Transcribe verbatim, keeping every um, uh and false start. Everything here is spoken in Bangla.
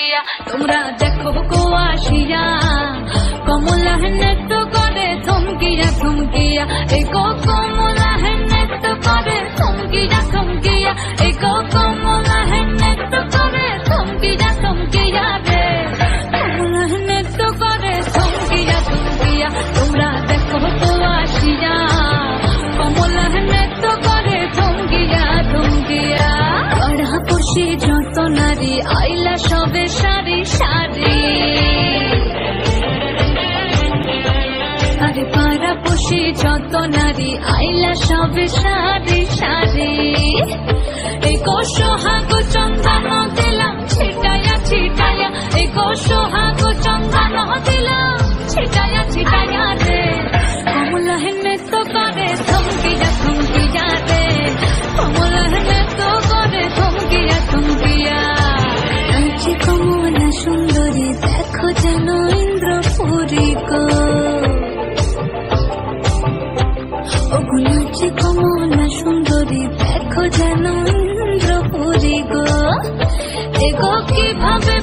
থমকিয়া তোমরা দেখো গো আসিয়া কমলা নৃত্য করে থমকিয়া থমকিয়া এই গো কমলা নৃত্য করে থমকিয়া থমকিয়া এই গো কমলা নৃত্য করে থমকিয়া থমকিয়া রে কমলা নৃত্য করে থমকিয়া থমকিয়া তোমরা দেখো গো আসিয়া কমলা নৃত্য করে থমকিয়া থমকিয়া পাড়াপড়শি যত নারী আইলা সবে সারি সারি আরে পাড়াপড়শি যত নারী আইলা সবে সারি সারি এই গো সোহাগ চন্দন দিলাম ছিটায়া ছিটায়া এই গো সোহাগ চন্দন দিলাম ছিটায়া ছিটায়া রে কমলা নৃত্য করে থমকিয়া থমকিয়া রে কমলা নৃত্য করে থমকিয়া থমকিয়া নাচে কমলা সুন্দরী দেখো যেন ইন্দ্রপুরী গো ওগো নাচে কমলা সুন্দরী দেখো যেন ইন্দ্রপুরী গো এগো কিভাবে